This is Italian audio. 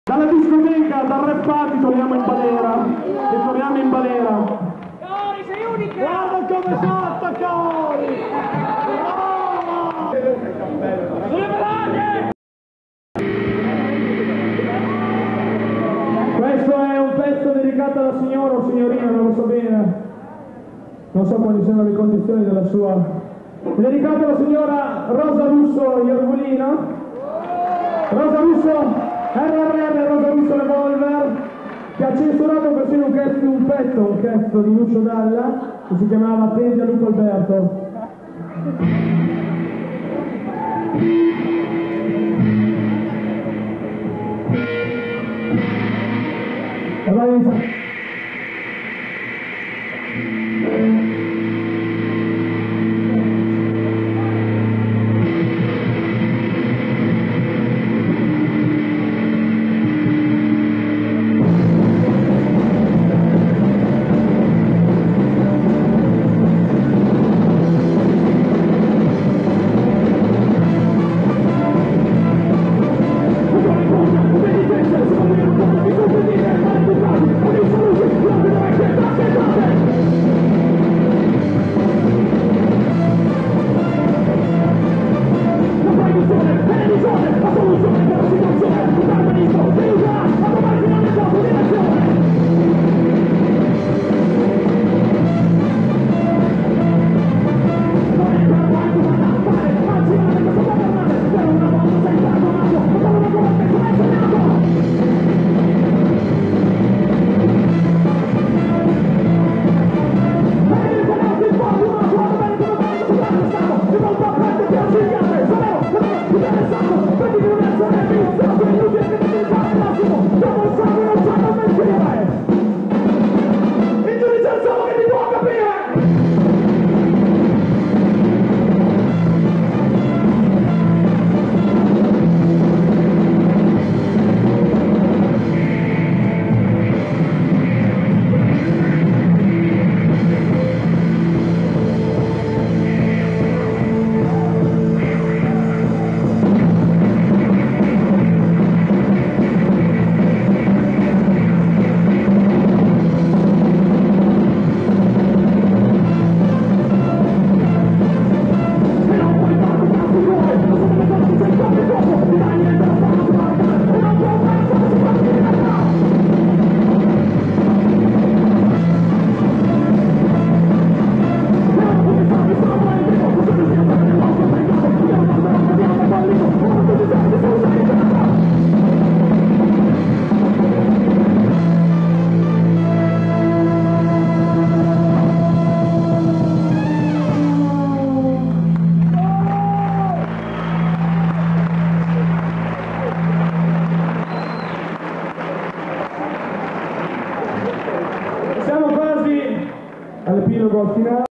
Dalla discoteca, dal rap party torniamo in balera. E torniamo in balera. Cori, sei unica! Guarda come salta Cori! Sulle medaglie! Questo è un pezzo dedicato alla signora o signorina, non lo so bene. Non so quali sono le condizioni della sua. Dedicato alla signora Rosa Russo Iorgulino. Rosa Russo RRR, Rosa Russo Revolver, che ha censurato persino un pezzo di Lucio Dalla, che si chiamava Attenti a Lupo Alberto. E vai, siamo quasi all'epilogo finale.